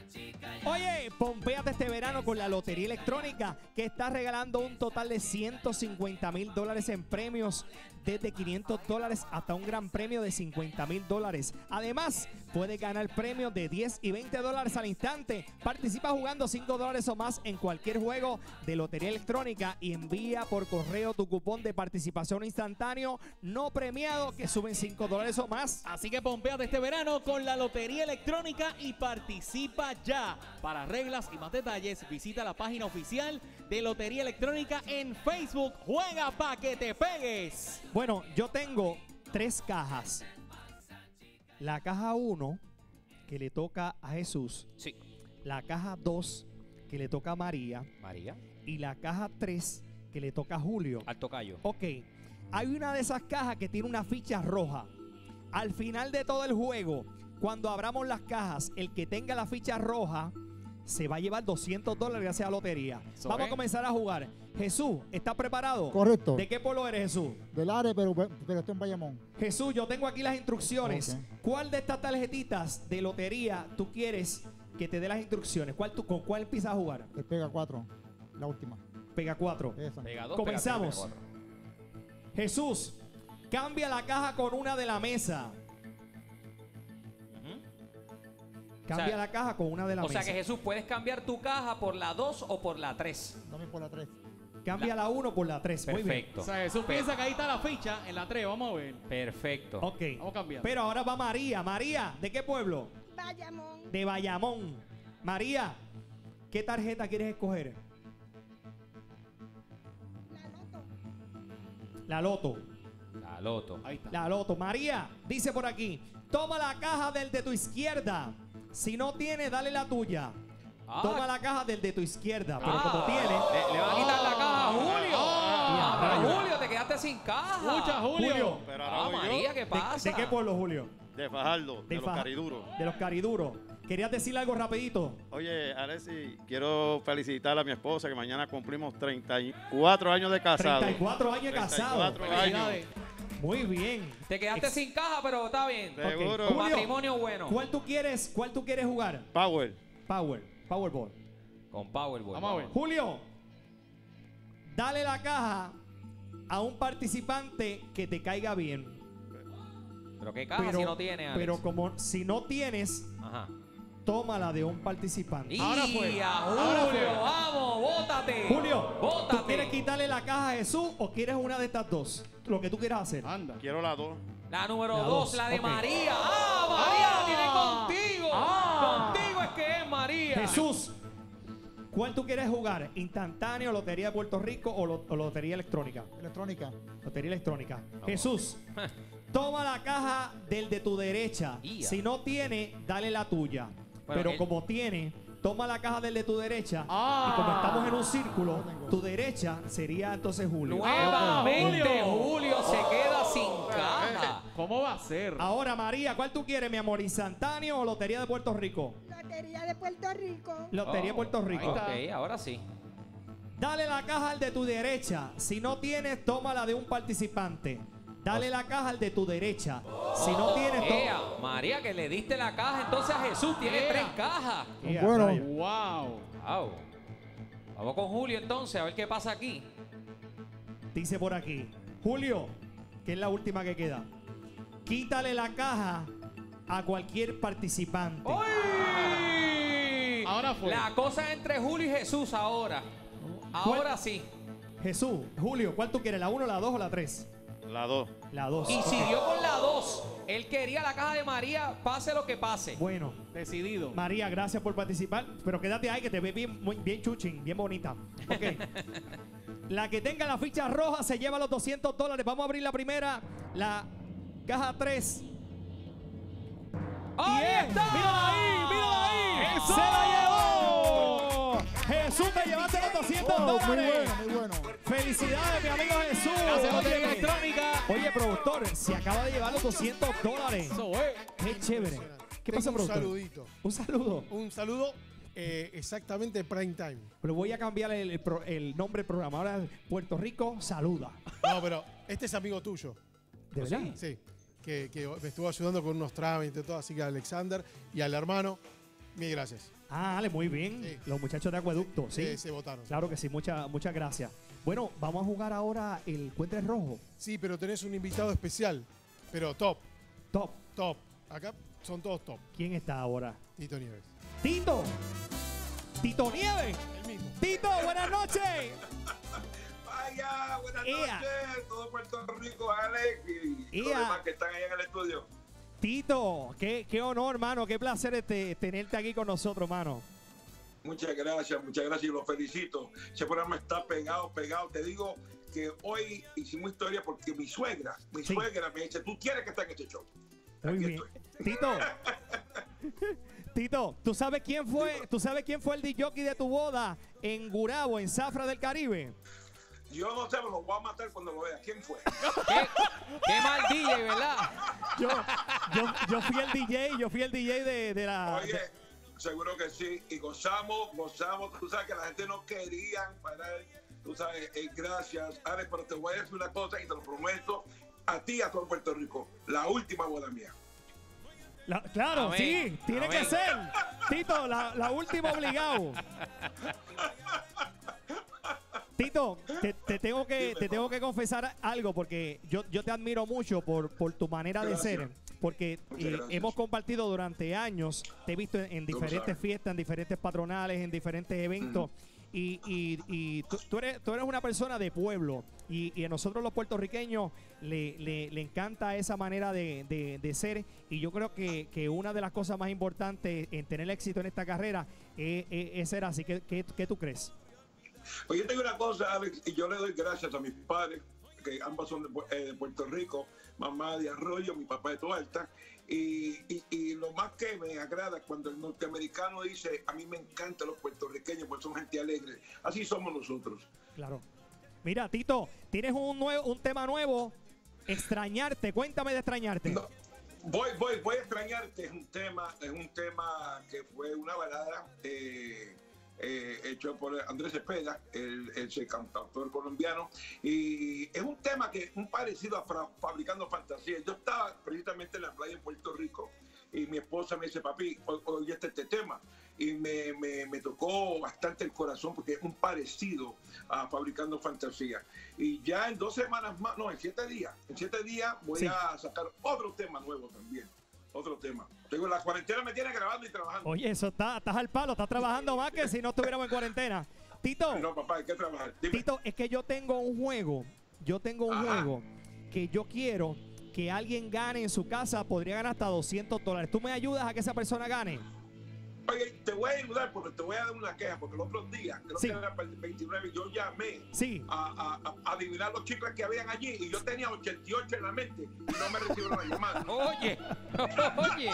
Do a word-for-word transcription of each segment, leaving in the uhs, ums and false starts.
Oye, pompéate este verano con la Lotería Electrónica, que está regalando un total de ciento cincuenta mil dólares en premios, desde quinientos dólares hasta un gran premio de cincuenta mil dólares. Además, puedes ganar premios de diez y veinte dólares al instante. Participa jugando cinco dólares o más en cualquier juego de Lotería Electrónica y envía por correo tu cupón de participación instantáneo no premiado que suben cinco dólares o más. Así que pompéate este verano con la Lotería Electrónica y participa ya. Para reglas y más detalles, visita la página oficial de Lotería Electrónica en Facebook. Juega pa' que te pegues. Bueno, yo tengo tres cajas. La caja uno, que le toca a Jesús. Sí. La caja dos, que le toca a María. María. Y la caja tres, que le toca a Julio. Al tocayo. Ok, hay una de esas cajas que tiene una ficha roja. Al final de todo el juego, cuando abramos las cajas, el que tenga la ficha roja se va a llevar doscientos dólares gracias a la lotería. Eso Vamos es. a comenzar a jugar. Jesús, ¿estás preparado? Correcto. ¿De qué pueblo eres, Jesús? Del área, pero, pero estoy en Bayamón. Jesús, yo tengo aquí las instrucciones. Ok. ¿Cuál de estas tarjetitas de lotería tú quieres que te dé las instrucciones? ¿Cuál tú, ¿Con cuál empiezas a jugar? El pega cuatro, la última. Pega cuatro. Esa. Pega dos, Comenzamos. pega tres, pega cuatro. Jesús, cambia la caja con una de la mesa. Ujú. Cambia O sea, la caja con una de la O mesa. sea que Jesús, puedes cambiar tu caja por la dos o por la tres. Dame por la tres. Cambia la uno por la tres. Muy bien. Perfecto. O sea, Jesús piensa que ahí está la ficha en la tres. Vamos a ver. Perfecto. Ok. Vamos a cambiar. Pero ahora va María. María, ¿de qué pueblo? Bayamón. De Bayamón. María, ¿qué tarjeta quieres escoger? La loto. La Loto. La loto. Ahí está. La Loto. María, dice por aquí, toma la caja del de tu izquierda. Si no tiene, dale la tuya. Ah. Toma la caja del de tu izquierda. Pero Ah. como tiene... Le, le va a quitar la caja a Julio. Ah. Ah, pero Julio, te quedaste sin caja. Escucha, Julio. Julio, Pero ahora Ah, voy María, yo, ¿qué ¿de, pasa? de qué pueblo, Julio? de Fajardo, de, De los Faja- cariduros. De los cariduros. ¿Querías decirle algo rapidito? Oye, Alexi, quiero felicitar a mi esposa que mañana cumplimos treinta y cuatro años de casado. treinta y cuatro años casado. treinta y cuatro Felicidades. Muy bien. Te quedaste Ex- sin caja, pero está bien. Seguro. Ok. Un Julio, matrimonio bueno. ¿Cuál tú quieres? ¿Cuál tú quieres jugar? Power. Power. Powerball. Con Powerball. Vamos a ver. Julio, dale la caja a un participante que te caiga bien. Pero qué caja si no tiene, Alex. pero como si no tienes, Ajá. tómala de un participante. Y Ahora fue. a Ahora Julio, fue. vamos, bótate. Julio, bótate. ¿tú quieres quitarle la caja a Jesús o quieres una de estas dos? Lo que tú quieras hacer. Anda. Quiero las dos. La número La dos, dos, la de ok. María. ¡Ah, María Ah. la tiene contigo! Ah. Contigo es que es María. Jesús, ¿cuál tú quieres jugar? ¿Instantáneo, Lotería de Puerto Rico o, lo- o Lotería Electrónica? Electrónica. Lotería Electrónica. Jesús, toma la caja del de tu derecha. Ia. Si no tiene, dale la tuya. Bueno, Pero él- como tiene, toma la caja del de tu derecha. Ah. Y como estamos en un círculo, tu derecha sería entonces Julio. Nuevamente Julio. Julio se queda sin caja. ¿Cómo va a ser? Ahora, María, ¿cuál tú quieres, mi amor? ¿Instantáneo o Lotería de Puerto Rico? Lotería de Puerto Rico. Lotería de Oh, Puerto Rico. ahí Ok, ahora sí. Dale la caja al de tu derecha. Si no tienes, tómala de un participante. Dale la caja al de tu derecha. Si no tienes, Ea, toma. María, que le diste la caja entonces a Jesús. Tiene Ea. tres cajas. Bueno. Wow. Wow. Vamos con Julio entonces, a ver qué pasa aquí. Dice por aquí. Julio, que es la última que queda. Quítale la caja a cualquier participante. ¡Uy! Ahora fue. La cosa es entre Julio y Jesús ahora. Ahora sí. Jesús, Julio, ¿cuál tú quieres? ¿La uno, la dos o la tres? La dos. La dos. Y siguió con la dos. Él quería la caja de María, pase lo que pase. Bueno, Decidido. María, gracias por participar. Pero quédate ahí que te ves bien, muy, bien chuchín, bien bonita. Ok. La que tenga la ficha roja se lleva los doscientos dólares. Vamos a abrir la primera. La caja tres. ¡Ahí Bien. está! ¡Mírala ahí! ¡Mírala ahí! ¡Eso! ¡Se la llevó! Jesús, te llevaste los doscientos Wow, muy dólares. bueno, muy bueno. ¡Felicidades, mi amigo Jesús! Gracias, Lotería Oye, Electrónica. Oye, productor, se acaba de llevar los doscientos dólares. Eso es. ¡Qué chévere! ¿Qué Tengo pasa, un productor? saludito. Un saludo. Un saludo eh, exactamente prime time. Pero voy a cambiar el, el pro- el nombre del programa. Ahora Puerto Rico saluda. No, pero este es amigo tuyo. ¿De verdad? Sí. Que, que me estuvo ayudando con unos trámites y todo. Así que a Alexander y al hermano, mil gracias. Ah, dale, muy bien. Sí. Los muchachos de Acueducto, sí. Eh, se votaron. Claro que sí, muchas muchas gracias. Bueno, vamos a jugar ahora el Cuentre Rojo. Sí, pero tenés un invitado especial. Pero top, Top. top. Acá son todos top. ¿Quién está ahora? Tito Nieves. Tito. Tito Nieves. El mismo. Tito, buenas noches. Vaya, buenas Ea. noches, todo Puerto Rico, Alex y los Ea. demás que están allá en el estudio. Tito, qué, qué honor, mano. Qué placer este, tenerte aquí con nosotros, mano. Muchas gracias, muchas gracias y los felicito. Ese programa está pegado, pegado. Te digo que hoy hicimos historia porque mi suegra, mi Sí. suegra me dice, tú quieres que esté en este show. Muy Aquí bien. estoy. Tito. Tito, ¿tú sabes quién fue? ¿Tú sabes quién fue el D J de tu boda en Gurabo, en Zafra del Caribe? Yo no sé, me lo voy a matar cuando lo vea. ¿Quién fue? Qué, qué mal D J, ¿verdad? Yo, yo, yo fui el D J, yo fui el D J de, de la. Oye, de- seguro que sí. Y gozamos, gozamos. Tú sabes que la gente no quería parar. Tú sabes, eh, gracias, Alex, pero te voy a decir una cosa y te lo prometo a ti y a todo Puerto Rico. La última boda mía. la- claro, Amén. sí, tiene Amén. que ser. Tito, la, la última obligado. Tito, te, te tengo que, te tengo que confesar algo porque yo, yo te admiro mucho por, por tu manera de Gracias. ser. Porque Muchas eh, gracias. hemos compartido durante años, te he visto en, en Tú lo diferentes sabes. fiestas, en diferentes patronales, en diferentes eventos. Y, y- y tú, tú eres, tú eres una persona de pueblo y, y a nosotros los puertorriqueños le, le- le encanta esa manera de, de- de ser y yo creo que, que una de las cosas más importantes en tener éxito en esta carrera es, es- es ser así. ¿Qué, qué, qué tú crees? Oye, tengo una cosa, Alex, y yo le doy gracias a mis padres, que ambos son de, Pu- eh, de Puerto Rico, mamá de Arroyo, mi papá de Toalta, y, y, y lo más que me agrada cuando el norteamericano dice, a mí me encantan los puertorriqueños, porque son gente alegre, así somos nosotros. Claro. Mira, Tito, tienes un, nuevo, un tema nuevo, extrañarte. Cuéntame de extrañarte. No, voy, voy, voy a extrañarte, es un tema, es un tema que fue una balada eh, eh, hecho por Andrés Cepeda, el, el cantautor colombiano, y es un tema que un parecido a Fra- Fabricando Fantasía. Yo estaba precisamente en la playa en Puerto Rico y mi esposa me dice, papi, o- oye este, este tema, y me, me, me tocó bastante el corazón porque es un parecido a Fabricando Fantasía. Y ya en dos semanas más, no, en siete días, en siete días voy Sí. a sacar otro tema nuevo también, otro tema. Digo, la cuarentena me tiene grabando y trabajando. Oye, eso está, estás al palo, estás trabajando más que si no estuviéramos en cuarentena. Tito, No, papá, hay que trabajar. Dime. Tito, es que yo tengo un juego, yo tengo un Ajá. juego que yo quiero que alguien gane en su casa, podría ganar hasta doscientos dólares. ¿Tú me ayudas a que esa persona gane? Oye, te voy a ayudar porque te voy a dar una queja, porque el otro día, creo Sí. que era para el veintinueve, yo llamé Sí. a, a- a adivinar los chicles que habían allí y yo tenía ochenta y ocho en la mente y no me recibieron la llamada. Oye, oye.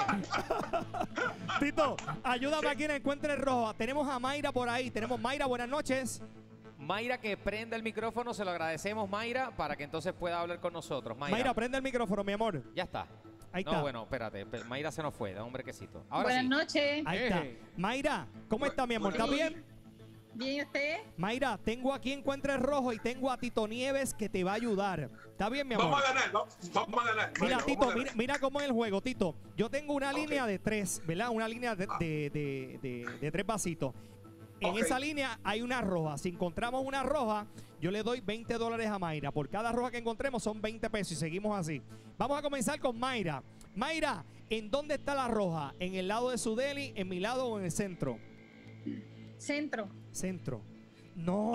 Tito, ayúdame a quien encuentre el rojo. Tenemos a Mayra por ahí. Tenemos Mayra, buenas noches. Mayra, que prenda el micrófono, se lo agradecemos, Mayra, para que entonces pueda hablar con nosotros. Mayra, Mayra, prende el micrófono, mi amor. ya está. Ahí no, está. bueno, espérate, pe- Mayra se nos fue, da un brequecito. Ahora Buenas sí. noches. Ahí está. Eh. Mayra, ¿cómo está, mi amor? ¿Estás Buenas bien? ¿Bien ¿y usted? Mayra, tengo aquí Encuentre el Rojo y tengo a Tito Nieves que te va a ayudar. ¿Está bien, mi amor? Vamos a ganar, vamos, vamos a ganar. Mira, Mayra, Tito, vamos a mira, ganar. mira cómo es el juego, Tito. Yo tengo una Ok. línea de tres, ¿verdad? Una línea de, de- de- de- de tres vasitos. En Ok. esa línea hay una roja. Si encontramos una roja, yo le doy veinte dólares a Mayra. Por cada roja que encontremos son veinte pesos y seguimos así. Vamos a comenzar con Mayra. Mayra, ¿en dónde está la roja? ¿En el lado de su deli, en mi lado o en el centro? Centro. Centro. No,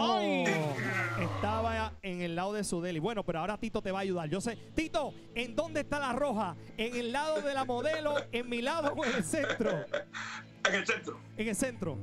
estaba en el lado de su deli. Bueno, pero ahora Tito te va a ayudar. Yo sé. Tito, ¿en dónde está la roja? ¿En el lado de la modelo, en mi lado o en el centro? En el centro. En el centro.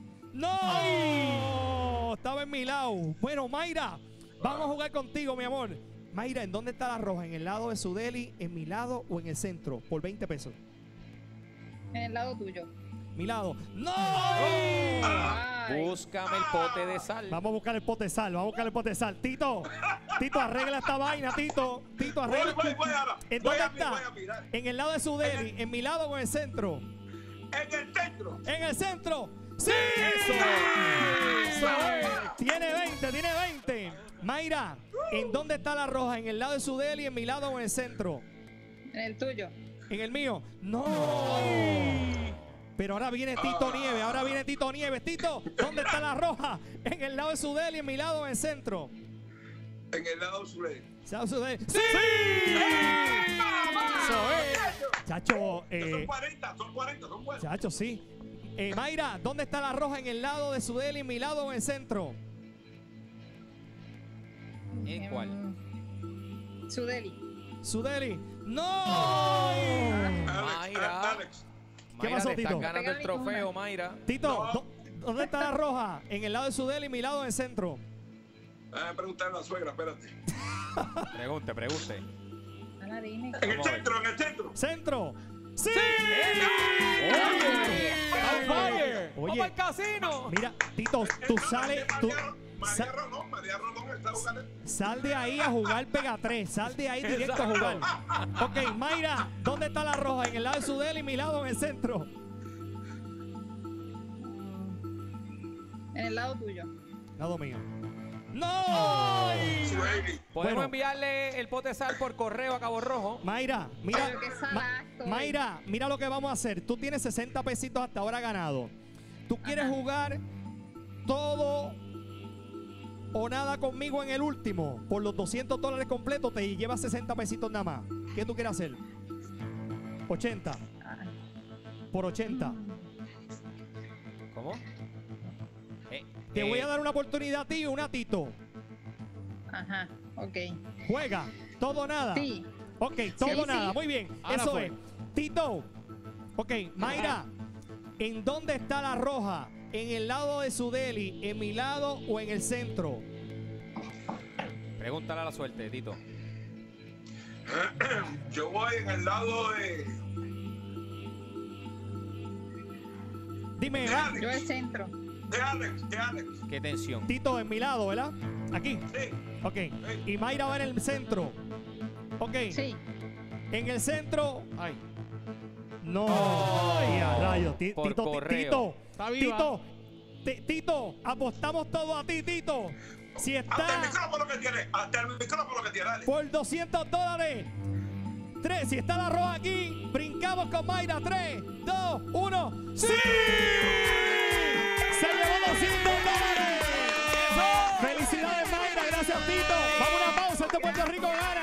¡No! Estaba en mi lado. Bueno, Mayra, vamos a jugar contigo, mi amor. Mayra, ¿en dónde está la roja? ¿En el lado de su deli, en mi lado o en el centro? Por veinte pesos. En el lado tuyo. Mi lado. ¡No! Ay. Búscame el pote de sal. Vamos a buscar el pote de sal, vamos a buscar el pote de sal. Tito, Tito, arregla esta vaina, Tito. Tito, Voy, arregla. voy, voy ahora. ¿En Voy dónde a, mi- está? voy a mirar. ¿En el lado de su deli, en mi lado o en el centro? En el centro. ¡En el centro! ¡Sí! Tiene veinte, tiene veinte. Mayra, ¿en dónde está la roja? ¿En el lado de su deli, en mi lado o en el centro? En el tuyo. ¿En el mío? ¡No! Pero ahora viene Tito Nieves, ahora viene Tito Nieves. Tito, ¿dónde está la roja? ¿En el lado de Sudeli, en mi lado o en el centro? En el lado Sudeli. ¿Lado Sudeli? ¡Sí! Eso es. Chacho, eh, Son cuarenta, son cuarenta, son buenos. Chacho, sí. Eh, Mayra, ¿dónde está la roja? ¿En el lado de Sudeli, en mi lado o en el centro? ¿En cuál? Em, Sudeli. Sudeli. ¡No! Mayra. Alex. ¿Qué Mayra, pasó, te están Tito? ganando el Pégale trofeo, una. Mayra. Tito, No. ¿dó- ¿dónde está la roja? ¿En el lado de Sudeli, mi lado o en el centro? Ah, preguntar a la suegra, espérate. Pregunte, pregunte. Ana, dime. En el Vamos a ver. centro, en el centro. ¡Centro! ¡Sí! ¡On fire! Oye. ¡Vamos al casino! Mira, Tito, tú sales, tú María sa- Rolón, María Rolón está jugando. sal de ahí a jugar Pega tres, sal de ahí directo a jugar. Ok, Mayra, ¿dónde está la roja? ¿En el lado de Sudeli, mi lado o en el centro? En el lado tuyo. Lado mío. ¡No! Sudeli. Podemos Bueno. enviarle el pote de sal por correo a Cabo Rojo. Mayra, mira, Pero qué Ma- salazo. Mayra, mira lo que vamos a hacer. Tú tienes sesenta pesitos hasta ahora ganado. Tú quieres Ajá. jugar todo o nada conmigo en el último. Por los doscientos dólares completos te llevas sesenta pesitos nada más. ¿Qué tú quieres hacer? ochenta. Por ochenta. ¿Cómo? Eh, Te eh, voy a dar una oportunidad a ti y una a Tito. Ajá, ok. Juega. Todo o nada. Sí. Ok, todo Sí, o nada. sí. Muy bien. Ahora Eso fue. es. Tito. Ok, Mayra. ¿En dónde está la roja? ¿En el lado de Sudeli, en mi lado o en el centro? Pregúntale a la suerte, Tito. Yo voy en el lado de. Dime, de va. Yo Alex. el centro. De Alex, de Alex. Qué tensión. Tito, en mi lado, ¿verdad? Aquí. Sí. Ok. Y Mayra va en el centro. Ok. Sí. En el centro. Ay, No. Oh, Ay, a rayos. Ti- por Tito, ti- correo. Tito. Está viva. Tito. Ti- Tito, apostamos todo a ti, Tito. Si Hasta el está micrófono que tiene, hasta el micrófono que tiene, Alex. por doscientos dólares. Tres, si está la roja aquí, brincamos con Mayra. tres, dos, uno. ¡Sí! ¡Se llevó doscientos dólares! ¡Felicidades, Mayra! Gracias, Tito. Vamos a una pausa. Esto es Puerto Rico Gana.